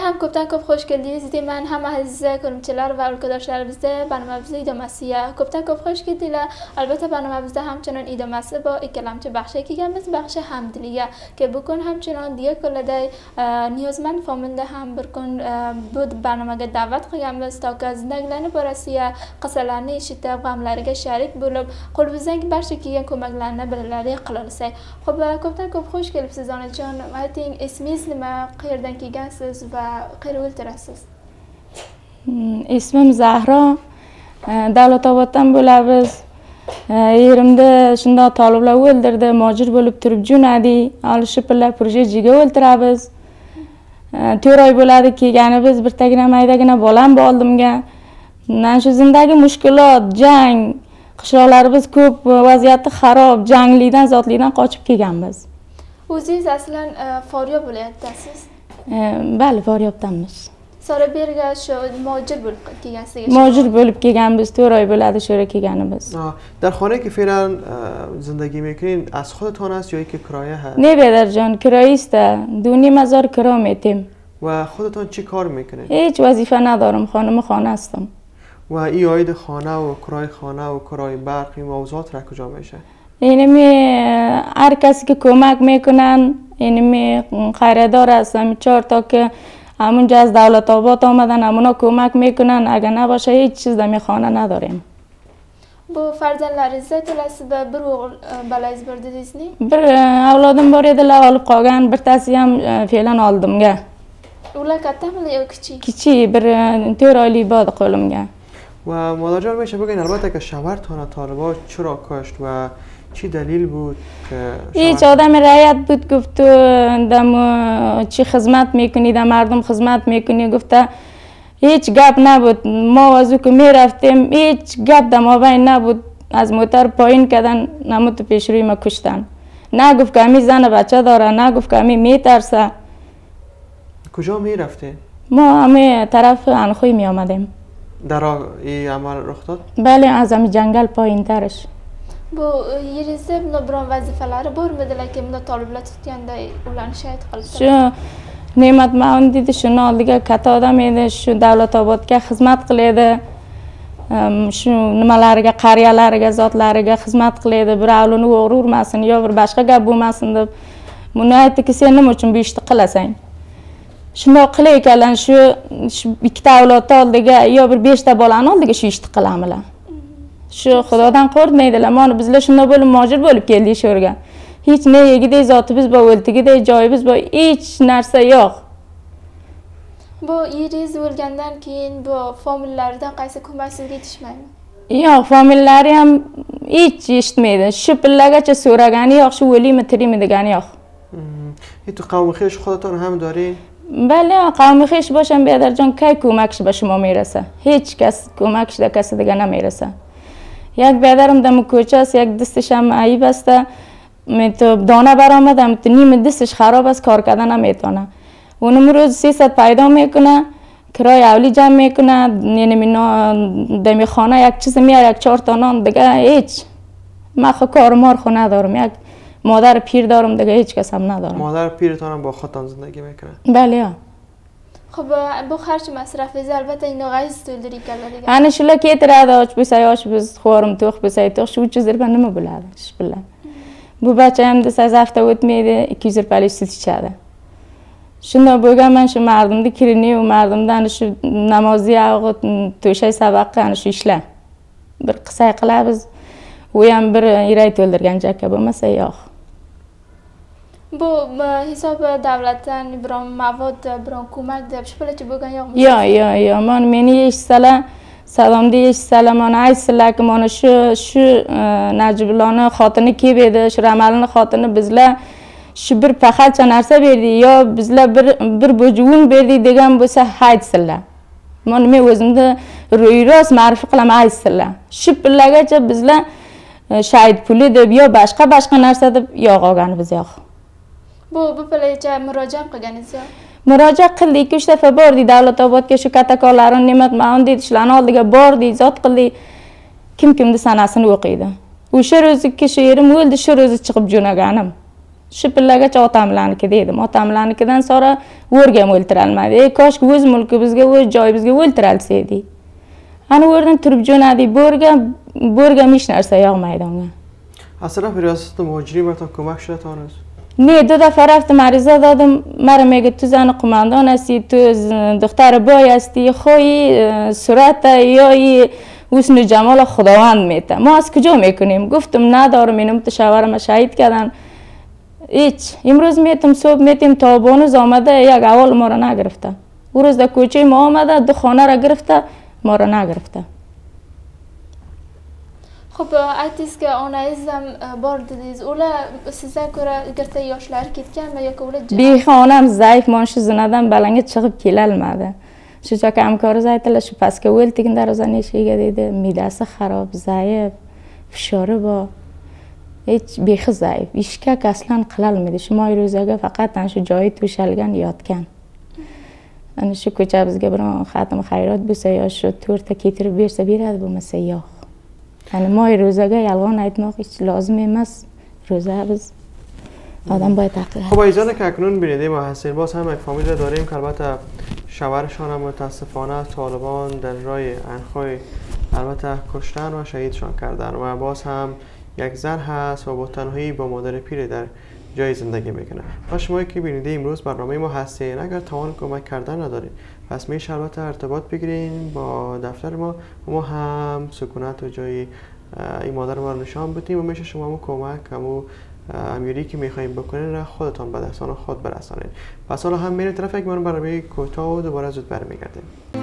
ham ko'pdan ko'p xush keldingiz deyman hamma aziz ko'ruvchilar va aloqadoshlarimizda barnamamizning idamasiga ko'pdan ko'p xush keldinglar. Albatta barnamamizda hamchinon idamasi bor, ikkalamchi baxshiga kelganmiz, baxshi hamdiliga ki bu kun hamchinon diya qo'lladay niyozmand familda ham bir kun bu barnamaga da'vat qilganmiz toki zindaglarning borasiga qissalarni eshitib g'amlariga sharik bo'lib qo'limizdan barcha kelgan ko'maklarni birlarga qila olsak. Xo'p, ko'pdan ko'p xush kelibsiz onajon. Ayting, ismingiz nima, qayerdan kelgansiz va qayerda o'tirasiz? Ismim Zahro. Davlatoboddan bo'lamiz. Yerimda shundoq toliblar o'ldirdi, mojir bo'lib turib jo'nadi. Olishib pullar projejiga o'ltiramiz. 4 oy bo'ladi kelganimiz, birtagina maydagina bolam bo'ldimga. Mana shu zindagi mushkulot, jang, qishloqlarimiz ko'p, vaziyati xarob, janglikdan, zotlikdan qochib kelganmiz. O'zingiz aslan Faryob viloyatidasiz? Bali, Faryobdanmiz. Soraberga shu mojir bo'lib kelgansiz? Mojir bo'lib kelganmiz, 4 oy bo'ladi shu yerga kelganimiz. در خانه که فعلا زندگی میکنین از خودتان است یا اینکه کرایه هست؟ نه برادرجان، کرایه است. 2,500 کرایه میتیم. و خودتان چی کار میکنین؟ هیچ وظیفه ندارم، خانم خانه هستم. و این عاید خانه و کرایه خانه و کرایه برق این موضوعات را کجا میشه؟ اینمی هر کسی که کمک میکنن، اینمی خیره‌دار هستم 4 تا که همونجا از دولت آباد آمدن، همونا کمک میکنن. اگر نباشه هیچ چیز در خانه نداریم. Bu farzandlaringizda to'lasi bir o'g'il balangiz bor dedingizmi? Bir avlodim bor edilar, olib qolgan, bittasi ham fe'lan oldimga. Ular kattami yo kichik? Kichik, bir 4 oylik bo'ldi qo'limga. و مادر جان میشه بگین البته که شوهرتان طالبا چرا کشت و چی دلیل بود که هیچ آدم رعیت بود، گفت تو دم چی خدمت میکنی، در مردم خدمت میکنی، گفته هیچ گپ نبود. ما از او که میرفتیم هیچ گپ در ما بین نبود. از موتر پایین کردن، نمود پیش روی ما کشتن. نه گفت که همی زن بچه داره، نه گفت که همی میترسه. کجا میرفتین؟ ما همه طرف انخوی می آمدیم. در این عمل رخ داد؟ بله، از همین جنگل پایین ترش. Bu yeringizda bunda biron vazifalari bormidilar ki bunda toliblar tutganda ularni shahid qilibdi? Shu Ne'mat Ma'un dedi, shuni oldiga katta odam edi, shu Davlatobodga xizmat qiladi. Shu nimalariga, qariyalariga, zotlariga xizmat qiladi. Bir avlini o'g'ri urmasin yo bir boshqa gap bo'lmasin deb. Buni aytdiki, sen nima uchun bu ishni qilasan? Shundoq qilay ekanlar, shu ikkita avlodni oldiga yo bir 5 ta bolani oldiga shu ishni qilamilar. Shu Xudodan qo'rqmaydilar. Mana bizlar shunday bo'lib mojir bo'lib keldik shu yerga. Hech ne yegiday zotimiz bor, o'ltigiday joyimiz bor, hech narsa yo'q. Bu yeringiz o'lgandan keyin bu famillardan qaysi ko'mak sizga yetishmaymi? Yo'q, famillari ham hech eshitmaydi. Shu pillagacha so'ragani yo'q, shu o'liymi, tirikmi degani yo'q. تو قوم خویش خودتان هم دارین؟ بله، قوم خویش باشم بیادرجان کی کمکش به شما میرسه؟ هیچ کس کمکش در کسی دیگه نمیرسه. یک بیادرم دم کوچه است، یک دستش هم عیب است. تو دانه برآمدم، تو نیم دستش خراب است، کار کردن نمیتونه. اونم روز 300 پیدا میکنه، کرای اولی جمع میکنه، یعنی دمی خانه یک چیز میاره، یک 4 تا نان دیگه هیچ. من خو کار مار خو ندارم، یک مادر پیر دارم دیگه هیچ کس هم ندارم. مادر پیرتان هم با خودتان زندگی میکنه؟ بله. خب bu xarj masrafingiz albatta inog'aysiz to'ldirib keladi. Ana shular ketiradi, och bo'lsa och, biz xo'rim to'q bo'lsa to'q, shu 300 rupiya nima bo'ladi? Ish bilan. Bu bacha ham desa hafta o'tmaydi, 200 rupiyalik sut ichadi. Shunday bo'lgan, men shu mardimni kirini u mardimdan shu namoziy og'it to'shay sabaqqa ana shu ishlar. Bir qisay qilamiz. U ham bir iray to'ldirgan jakka bo'lmasa yo'q. Bu hisob davlatdan biron mavod, biron ko'mak deb shu pulcha bo'lgan yo'qmi? Yo'q. Mana meni eshitsalar, salomda eshitsalar, mana aytsalar ki mana shu Najibullohni xotini kelib edi, shu Ramalini xotini bizlar shu bir paxalcha narsa berdi yo bizlar bir bo'juvun berdi degan bo'lsa aytsinlar. Mana men o'zimda ro'y-rost ma'rifa qilaman, aytsinlar. Shu pullargacha bizlar shahid puli deb yo boshqa narsa deb yo'q olganimiz yo'q. Bu pulga murojaat qilganingiz yo'q? Murojaat qildik, 2-3 daf'a bordik Davlatobodga, shu katakonlarni Ne'mat Ma'un dedi, shularni oldiga bordik, zot qildik. Kimni sanasini o'qiydi. O'sha ro'ziki shu yerim o'ldi, shu ro'zi chiqib jo'naganim. Şipillege çatamlan ki dedim. Atamlan kiden sonra vurgam öldürülmedi. Kaş göz mülkü bizge göz joy bizge öldürülseydi. Hani oradan Türkçe burga میشنرسه یا میدانه. از طرف ریاست مهاجری براتون کمک شده تا هنوز؟ نه 2 دفعه رفتم عریضه دادم مرا میگه تو زن قماندان هستی تو دختر بای هستی خوی صورت یا حسن جمال خداوند میته ما از کجا میکنیم گفتم ندارم اینم شوهرم شهید کردن هیچ امروز میتم صبح میتم تا بانوز آمده یک اول ما را نگرفته او روز در کوچه ما آمده 2 خانه را گرفته ما را نگرفته. خب aytdingiz ki onangizam bor dedingiz. Ular sizga ko'ra erta yoshlari ketganmi yoki ular bexonam zaif monshi zinadan balanga chiqib kelolmadi. Shuncha ka hamkoriz aytdilar shu pastga o'ltigin darvozani eshigiga dedi. Midasi xarob, zaif, fishori bor. Hech behi zaif. Ishga aslan qilolmaydi. Shu moy ro'zaga faqat ana shu joyi to'shalgan yotgan. Ana shu ko'cha bizga biron xatm xayrat bo'lsa yo shu to'rtta ketirib bersa beradi bo'lmasa yo'q. یعنی ما روزگاه یلوان ایتماق هیچ لازم است روزه بز آدم باید تحقیق. خب ایزانه که اکنون بینیده ما هستیم باز هم یک فامیل داریم که البته شوهرشان هم متاسفانه طالبان در رای انخوی البته کشتن و شهیدشان کردن و باز هم یک زن هست و با تنهایی با مادر پیر در جای زندگی میکنه. و شما که بینیده امروز برنامه ما هستین اگر توان کمک کردن ندارین پس میشه البته ارتباط بگیرین با دفتر ما و ما هم سکونت و جای این مادر ما رو نشان بدیم و میشه شما هم کمک همو امیری که میخوایم بکنین را خودتان به دستان خود برسانین. پس حالا هم میریم طرف یک برنامه کوتاه و دوباره زود برمیگردیم.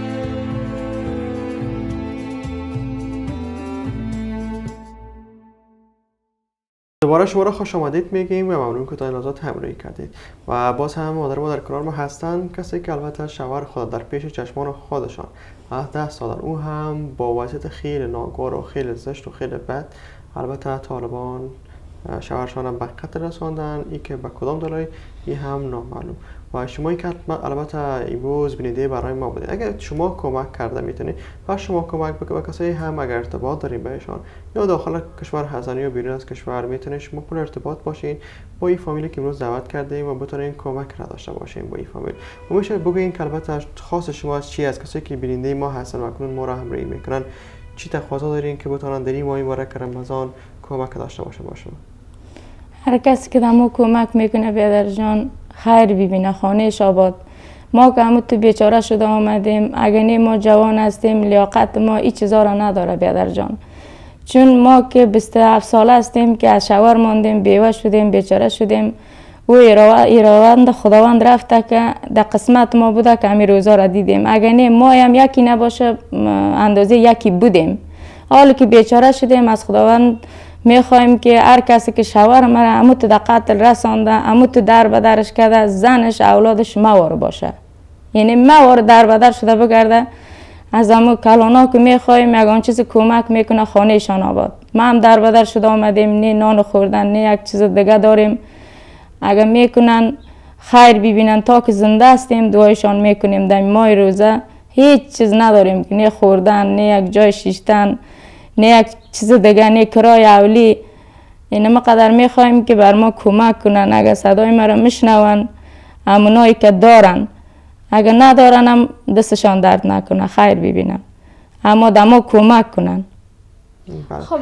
دوباره شما را خوش آمدید میگیم و ممنون که تا این لحظات همراهی کردید و باز هم مادر ما در کنار ما هستن کسی که البته شوهر خود در پیش چشمان خودشان از دست دادن او هم با وضعیت خیلی ناگوار و خیلی زشت و خیلی بد البته طالبان شوهرشان هم به قتل رساندن ای که به کدام دلایل این هم نامعلوم و شما که البته امروز بیننده برای ما بودید اگر شما کمک کرده میتونید و شما کمک به کسایی هم اگر ارتباط دارین بهشان یا داخل کشور هستن یا بیرون از کشور میتونید شما پر ارتباط باشین با این فامیلی که امروز دعوت کردیم و بتونین کمک را داشته باشین با این فامیل و میشه بگین که البته خاص شما چی از کسایی که بیننده ما هستن و اکنون ما را همراهی میکنن چی تقاضا دارین که بتونن در این ماه مبارک رمضان کمک داشته باشه با شما؟ هر کسی که دمو کمک میکنه بیادر جان خیر ببینه خانهش آباد ما که همون تو بیچاره شده آمدیم اگه نه ما جوان هستیم لیاقت ما این چیزا را نداره بیادر جان چون ما که 27 ساله هستیم که از شوهر ماندیم بیوه شدیم بیچاره شدیم و ایراوند خداوند رفته که در قسمت ما بوده که همین روزا را دیدیم اگه نه ما هم یکی نباشه اندازه یکی بودیم حالا که بیچاره شدیم از خداوند میخوایم که هر کسی که شوهر مرا اموت در قتل رسانده اموت در بدرش کرده زنش اولادش موار باشه یعنی موار در بدر شده بگرده از امو کلانا که میخوایم یگان چیز کمک میکنه خانهشان آباد ما هم در بدر شده آمدیم نه نان خوردن نه یک چیز دیگه داریم اگر میکنن خیر ببینن تا که زنده هستیم دعایشان میکنیم در ماه روزه هیچ چیز نداریم که نه خوردن نه یک جای شیشتن نه یک چیز دیگه نه کرای اولی این ما قدر میخوایم که بر ما کمک کنن اگر صدای ما را میشنون همونایی که دارن اگر ندارن هم دستشان درد نکنه خیر ببینن اما در ما کمک کنن. خب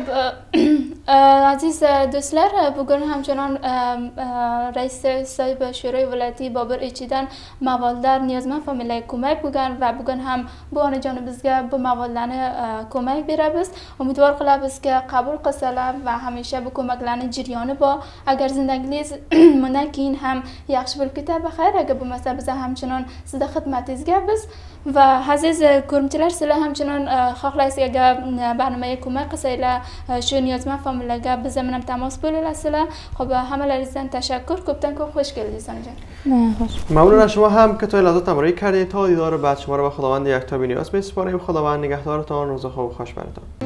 عزیز دوستلر بگن همچنان رئیس صاحب شورای ولایتی بابر ایچیدن موالدار نیازمند فامیلای کمک بگن و بگن هم بوان جانب بزگه به موالدان کمک بیره بس امیدوار قلب بس که قبول قسلم و همیشه به کمک لانه جریانه با اگر زندگلیز منکین هم یخش بلکته بخیر اگر بمسته بزه همچنان سده خدمت ازگه بس و عزیز کرمچلر سله همچنان خاخلایست اگر برنامه کمک قسیله شو نیازمند فامیلگا به زمینم تماس بولی لسله خب همه لریزن تشکر کپتن که خوش گل دیزان جان ممنون از شما هم که تا لحظات همراهی کردید تا دیدار بعد شما رو به خداوند یکتا بینیاز میسپاریم خداوند نگهدارتان روز خوب و خوش براتون.